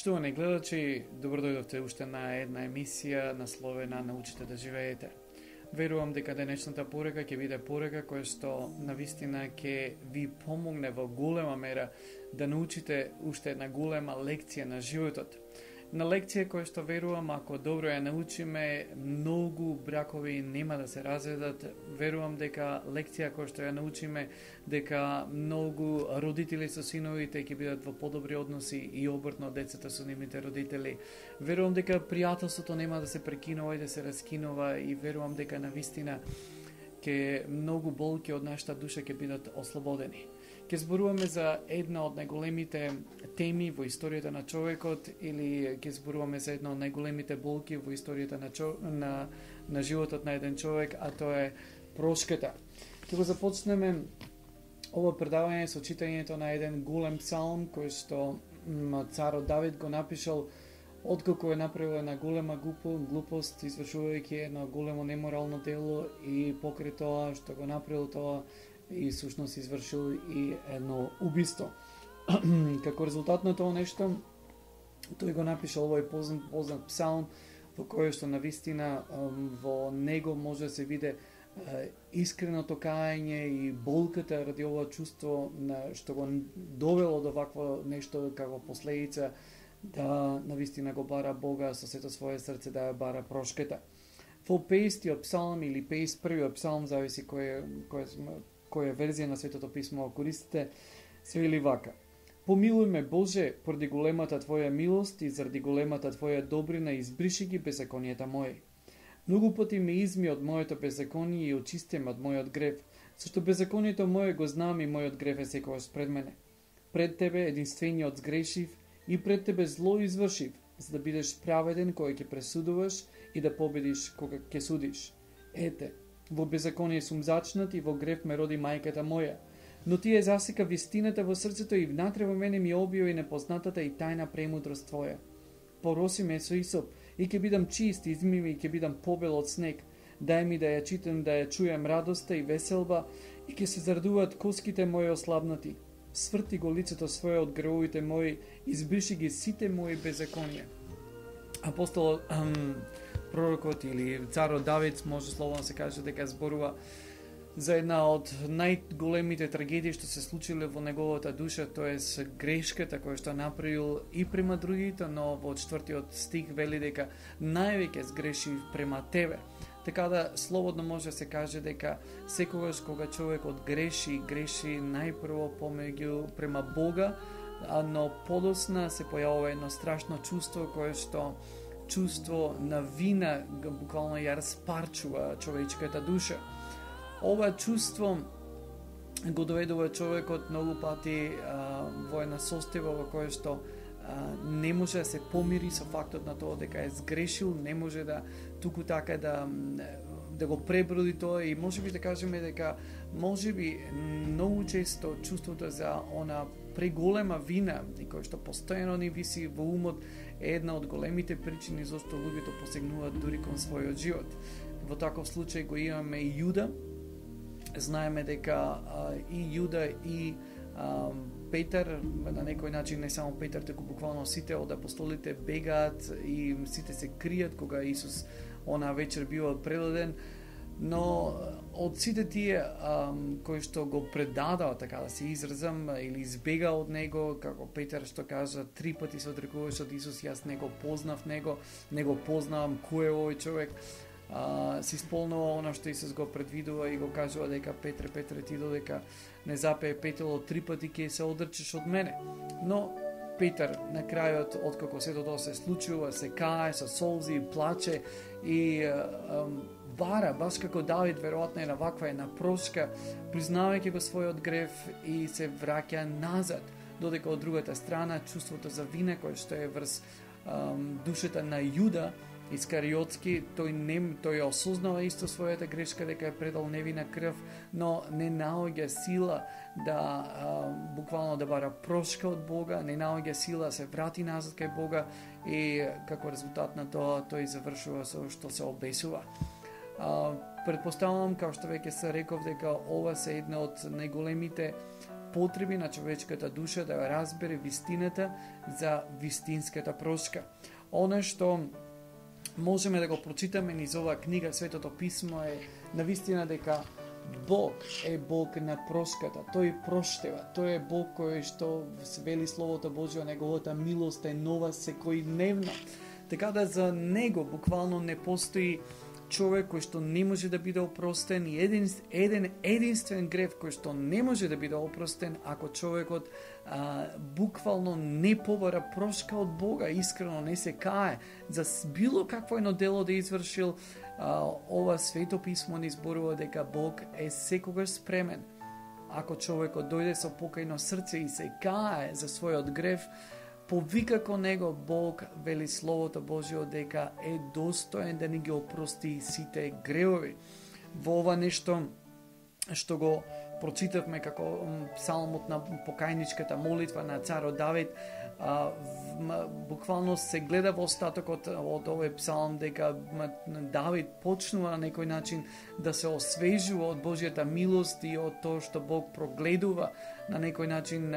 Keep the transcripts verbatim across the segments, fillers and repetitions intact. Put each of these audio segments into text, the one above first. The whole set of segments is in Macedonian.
Почитувани гледачи, добро дојдовте уште на една емисија насловена Научите да живеете. Верувам дека денешната порека ќе биде порека која што навистина ќе ви помогне во голема мера да научите уште една голема лекција на животот. На лекција која што верувам, ако добро ја научиме, многу бракови нема да се разведат. Верувам дека лекција која што ја научиме, дека многу родители со синовите ќе бидат во подобри односи и обртно децата со нивните родители. Верувам дека пријателството нема да се прекинува и да се раскинува и верувам дека навистина ќе многу болки од нашата душа ќе бидат ослободени. Ќе зборуваме за една од најголемите теми во историјата на човекот или ќе зборуваме за една од најголемите болки во историјата на, чо... на, на животот на еден човек, а тоа е прошката. Ќе го започнеме ова предавање со читањето на еден голем псалм кој што царот Давид го напишал откако е направил една голема глупост, извршувајќи едно големо неморално дело и покрај тоа што го направил тоа и сушност извршил и едно убиство. Како резултат на тоа нешто, тој го напишал овој познат, познат псалм, во кој што навистина во него може да се виде искреното кајање и болката ради ова чувство на што го довело до вакво нешто како последица да навистина го бара Бога со сето свое срце, да ја бара прошката. Во пеесеттиот псалм или пеесет и првиот псалм, зависи кој кој која верзија на Светото писмо користите, се вели вака: Помилуј ме, Боже, поради големата Твоја милост и заради големата Твоја добрина, избриши ги беззаконијата мои. Многу пати ме изми од моето беззаконие и очисти ме од мојот грев, зашто беззаконието мое го знам и мојот грев е секогаш пред мене. Пред Тебе единствениот сгрешив и пред Тебе зло извршив, за да бидеш праведен кој ќе пресудуваш и да победиш кога ќе судиш. Ете, во беззаконие сум зачнат и во грев ме роди мајката моја. Но Ти ја засека вистината во срцето и внатре во мене ми објави непознатата и тајна премудрост Твоја. Пороси ме со Исоп и ќе бидам чист, изми ми и ќе бидам побел од снег. Дај ми да ја читам, да ја чујам радоста и веселба и ќе се зарадуваат коските мои ослабнати. Сврти го лицето свое од гревовите мои, избриши ги сите мои беззаконија. Апостол ам, пророкот или царот Давид, може словно се каже дека зборува за една од најголемите трагедии што се случиле во неговата душа, тоа е грешката која што направил и према другите, но во четвртиот стих вели дека највеќе сгреши према Тебе. Така да слободно може да се каже дека секогаш кога човекот греши, греши најпрво помеѓу према Бога, но подосна се појавува едно страшно чувство кое што чувство на вина буквално ја распарчува човечката душа. Ова чувство го доведува човекот многу пати а, во една состојба во која што а, не може да се помири со фактот на тоа дека е сгрешил, не може да туку така да да го преброди тоа и можеби да кажеме дека можеби многу често чувството за она преголема вина и кој што постојано ни виси во умот е една од големите причини зашто луѓето посегнуваат дури кон својот живот. Во таков случај го имаме и Јуда. Знаеме дека а, и Јуда и а, Петар, на некој начин не само Петар, туку буквално сите од апостолите бегаат и сите се кријат кога Исус онаа вечер бива предаден, но од сите тие а, кои што го предадаа, така да се изразам, или избега од него, како Петар што кажа, три пати се одрекуваш од Исус, јас не го познав него, не го познавам кој е овој човек. Uh, се исполнува она што Исус го предвидува и го кажува дека Петре, Петре, ти додека не запее петело три пати ќе се одрчиш од мене. Но Петар на крајот, откако сето тоа се случува, се кае со солзи, плаче и uh, um, бара, баш како Давид, веројатно е на ваква една прошка, признавајќи го својот грев и се враќа назад, додека од другата страна чувството за вина кој што е врз um, душата на Јуда Искариотски, тој не тој осознава исто својата грешка дека е предал невина крв, но не наоѓа сила да а, буквално да бара прошка од Бога, не наоѓа сила да се врати назад кај Бога и како резултат на тоа тој завршува со што се обесува. А, предпоставувам, како што веќе се реков, дека ова се една од најголемите потреби на човечката душа да разбере вистината за вистинската прошка. Оно што можеме да го прочитаме низ оваа книга, Светото писмо, е навистина дека Бог е Бог на прошката. Тој проштева. Тој е Бог кој што вели Словото Божие, неговата милост е нова секојдневно. Така да за него буквално не постои човек кој што не може да биде опростен и един, еден единствен грев кој што не може да биде опростен ако човекот а, буквално не побара прошка од Бога, искрено не се кае за било какво едно дело да извршил. а, ова Свето писмо ни зборува дека Бог е секогаш спремен. Ако човекот дојде со покајно срце и се кае за својот грев, повика кон него, Бог вели Словото Божие дека е достоен да ни ги опрости сите гревови. Во ова нешто што го прочитавме како псалмот на покајничката молитва на царот Давид, а, в, буквално се гледа во остатокот од овој псалм дека Давид почнува на некој начин да се освежува од Божјата милост и од тоа што Бог прогледува, на некој начин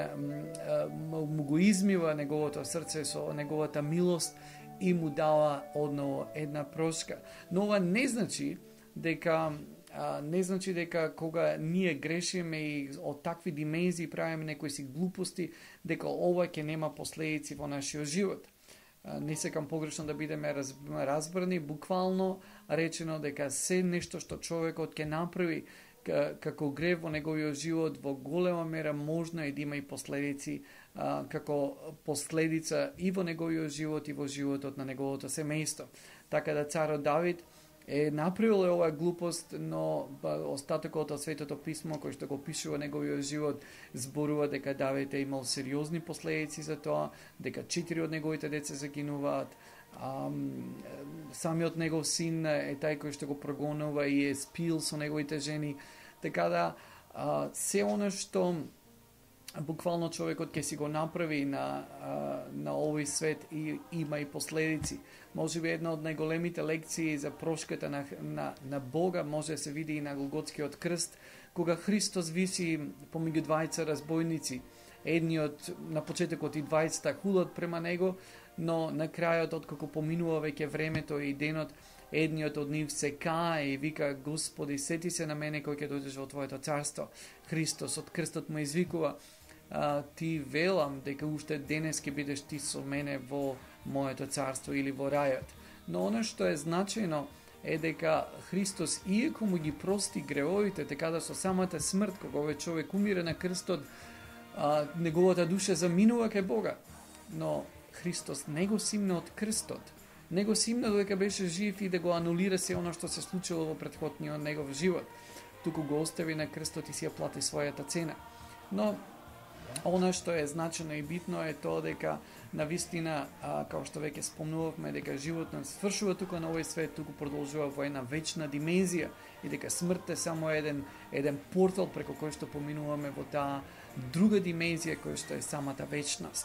му го измива неговото срце со неговата милост и му дава одново една прошка. Но ова не значи дека А, не значи дека кога ние грешиме и од такви димензии правиме некои си глупости, дека ова ќе нема последици во нашиот живот. А, не секам погрешно да бидеме раз, разбрани, буквално речено дека се нешто што човекот ќе направи како грев во неговиот живот, во голема мера можно е да има и последици а, како последица и во неговиот живот и во животот на неговото семејство. Така да царот Давид е направил оваа глупост, но остатокот од Светото писмо кој што го пишува неговиот живот зборува дека Давид е имал сериозни последици за тоа, дека четири од неговите деца загинуваат, а, самиот негов син е тај кој што го прогонува и е спил со неговите жени. Така да а, се оно што буквално човекот ќе си го направи на, на овој свет и има и последици. Може би една од најголемите лекции за прошката на, на, на Бога може да се види и на Голготскиот крст, кога Христос виси помеѓу двајца разбойници. Едниот на почетокот и двајцата хулат према него, но на крајот, откако поминува веќе времето и денот, едниот од нив се кае и вика: Господи, сети се на мене кој ќе дојдеш во Твоето царство. Христос од крстот му извикува: а, ти велам дека уште денес ќе бидеш ти со мене во моето царство или во рајот. Но оно што е значајно е дека Христос, иако му ги прости гревовите, така да со самата смрт, кога овој човек умира на крстот, а, неговата душа заминува кај Бога. Но Христос не го симна од крстот. Не го симна додека беше жив и да го анулира се оно што се случило во претходниот негов живот. Туку го остави на крстот и си ја плати својата цена. Но оно што е значено и битно е тоа дека навистина, а, као што веќе спомнувавме, дека животот свршува тука на овој свет, туку продолжува во една вечна димензија и дека смрт е само еден, еден портал преко кој што поминуваме во таа друга димензија која што е самата вечност.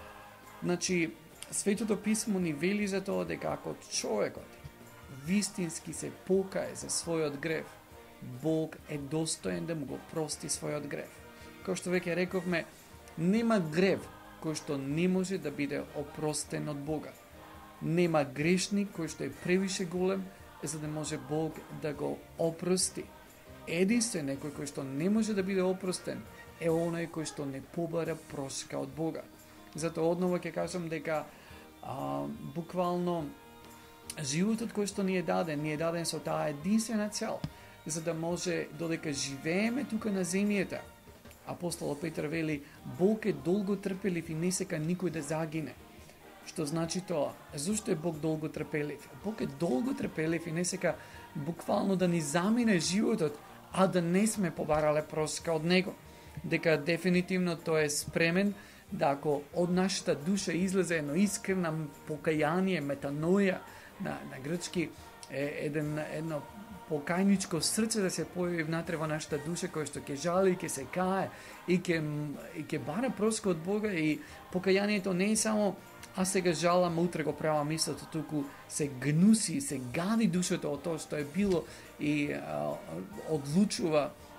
Значи, Светото писмо ни вели за тоа дека ако човекот вистински се покае за својот грев, Бог е достоен да му го прости својот грев. Кој што веќе рековме, нема грев кој што не може да биде опростен од Бога. Нема грешник кој што е превише голем за да може Бог да го опрости. Единствен некој кој што не може да биде опростен е оној кој што не побара прошка од Бога. Затоа одново ќе кажам дека а, буквално животот кој што ни е даден, ни е даден со таа единствена цел, за да може додека живееме тука на земјата. Апостол Петар вели: Бог е долго трпелив и не сека никој да загине. Што значи тоа? Зошто е Бог долго трпелив? Бог е долго трпелив и не сека буквално да ни замине животот, а да не сме побарале прошка од него. Дека дефинитивно тој е спремен да ако од нашата душа излезе едно искрено покаяние, метаноја, на, на грчки е еден, едно покајничко срце да се појави внатре во нашата душа, кој што ќе жали, ќе се кае и ќе и ќе бара прошка од Бога. И покајанието не е само а сега жалам, утре го правам мислото, туку се гнуси, се гади душата од тоа што е било и а, одлучува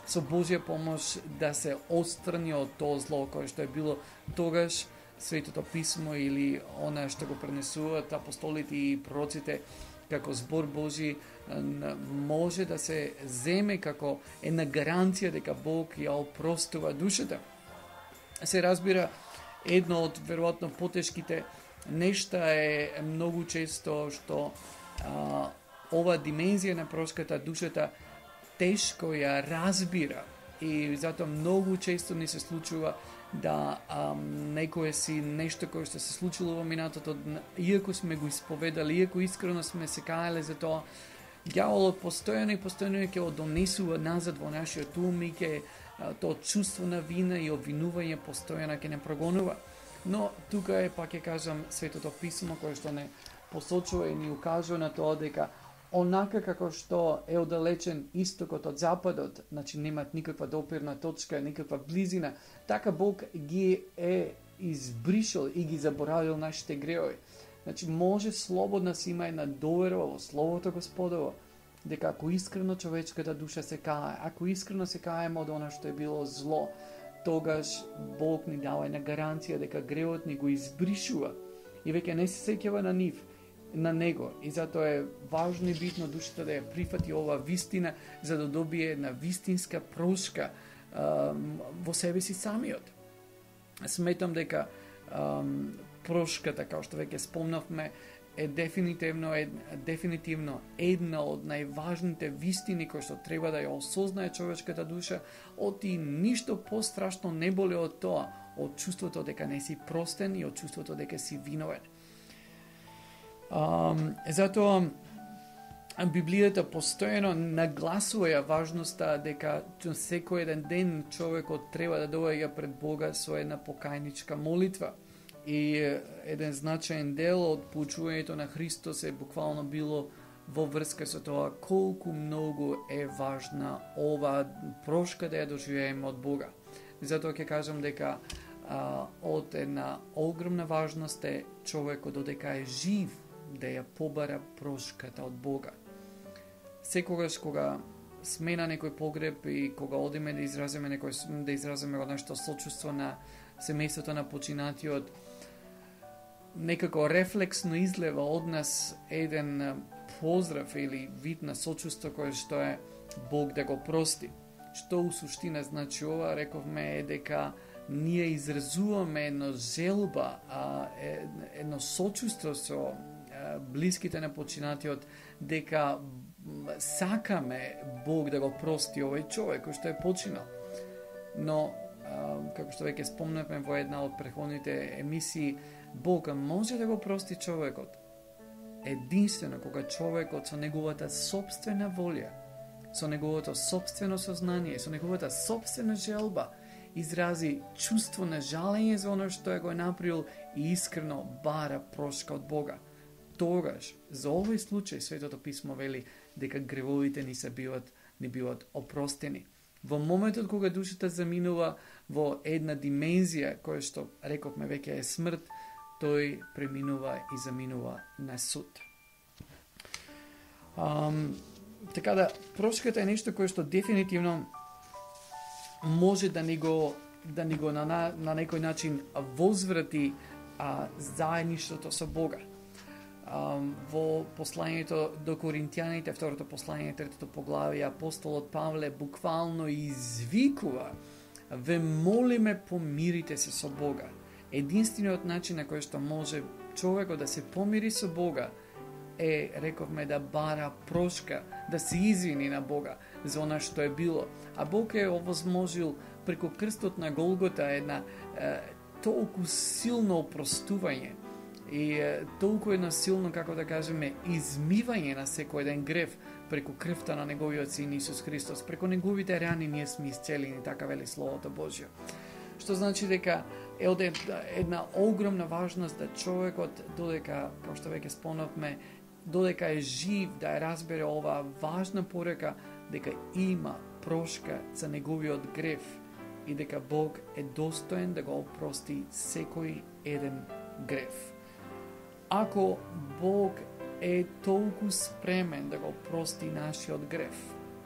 со Божја помош да се отстрани од тоа зло кое што е било тогаш. Светото писмо или она што го пренесуваат апостолите и пророците како збор Божи може да се земе како една гаранција дека Бог ја опростува душата. Се разбира, едно од веројатно потешките нешта е многу често што а, ова димензија на прошката душата тешко ја разбира и затоа многу често ни се случува да ам, некое си нешто кое што се случило во минатото, иако сме го исповедали, иако искрено сме се каеле за тоа, ѓаволот постојано и постојано ќе го донесува назад во нашиот ум и ќе тоа чувство на вина и обвинување постојано ќе не прогонува. Но тука е, пак ќе кажам, Светото писмо кое што не посочува и ни укажува на тоа дека онака како што е оддалечен истокот од западот, значи немаат никаква допирна точка, никаква близина, така Бог ги е избришал и ги заборавил нашите греови. Значи може слободно си има една доверба во Словото Господово, дека ако искрено човечката душа се кае, ако искрено се каеме од она што е било зло, тогаш Бог ни дава една гаранција дека греот ни го избришува и веќе не се сеќава на нив, на него, и затоа е важно и битно душата да ја прифати ова вистина за да добие една вистинска прошка а, во себе си самиот. Сметам дека а, прошката, како што веќе спомнавме, е дефинитивно, е дефинитивно една од најважните вистини кои што треба да ја осознае човечката душа, оти ништо пострашно не боле од тоа, од чувството дека не си простен и од чувството дека си виновен. Um, затоа Библијата постојано нагласува ја важноста дека секој еден ден човекот треба да доаѓа пред Бога со една покајничка молитва. И еден значаен дел од поучувањето на Христос е буквално било во врска со тоа колку многу е важна ова прошка да ја доживееме од Бога. Затоа ќе кажам дека а, од една огромна важност е човекот додека е жив да ја побара прошката од Бога. Секогаш кога сме на некој погреб и кога одиме да изразиме некој да изразиме нешто сочувство на семејството на починатиот, некако рефлексно излева од нас еден поздрав или вид на сочувство кој што е Бог да го прости. Што у суштина значи ова, рековме, е дека ние изразуваме едно желба, а, едно сочувство со блиските на починатиот, дека сакаме Бог да го прости овој човек кој што е починал. Но, како што веќе спомнавме во една од претходните емисии, Бог може да го прости човекот единствено кога човекот со неговата собствена волја, со неговото собствено сознание, со неговата собствена желба изрази чувство на жалење за оно што е го направил и искрено бара прошка од Бога. Тогаш, за овој случај, Светото писмо вели дека гревовите ни се биват, не биват опростени. Во моментот кога душата заминува во една димензија, која што, рековме веќе, е смрт, тој преминува и заминува на суд. Um, така да, прошката е нешто кое што дефинитивно може да ни го, да ни го на, на, на некој начин возврати а, заедништвото со Бога. Um, во посланието до Коринтијаните, второто послание, третото поглавие, апостолот Павле буквално извикува: ве молиме, помирите се со Бога. Единствениот начин на кој што може човекот да се помири со Бога е, рековме, да бара прошка, да се извини на Бога за она што е било. А Бог е овозможил преку крстот на Голгота една е, толку силно опростување и е, толку едно силно, како да кажеме, измивање на секој еден грев преку крвта на неговиот син Исус Христос. Преку неговите рани ние сме исцелени, така вели Словото Божјо. Што значи дека е од една огромна важност да човекот, додека, како што веќе спомнавме, додека е жив, да ја разбере оваа важна порека дека има прошка за неговиот грев и дека Бог е достоен да го опрости секој еден грев. Ако Бог е толку спремен да го прости нашиот грев,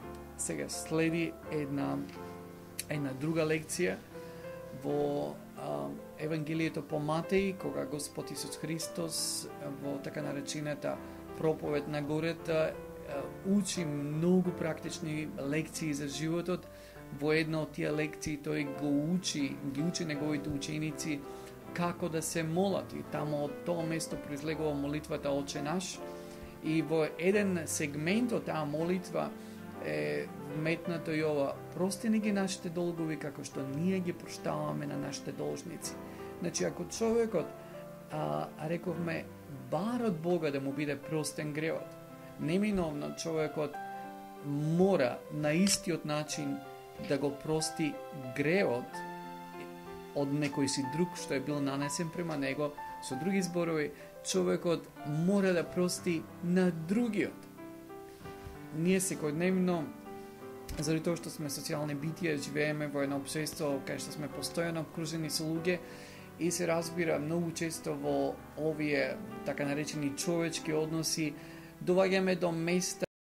Сега следи една една друга лекција во а, Евангелието по Матеј, кога Господ Исус Христос во така наречената проповед на гората учи многу практични лекции за животот. Во една од тие лекции тој го учи, ги учи неговите ученици како да се молат. И таму од тоа место произлегува молитвата Отче наш. И во еден сегмент од таа молитва е вметнато и ова: прости ни ги нашите долгови, како што ние ги проштаваме на нашите должници. Значи, ако човекот, а, рековме, бар од Бога да му биде простен гревот, неминовно човекот мора на истиот начин да го прости гревот од некој си друг што е бил нанесен према него. Со други зборови, човекот мора да прости на другиот. Ние секојдневно, заради тоа што сме социјални битија, живееме во едно општество кај што сме постојано обкружени со луѓе и се разбира многу често во овие така наречени човечки односи доаѓаме до места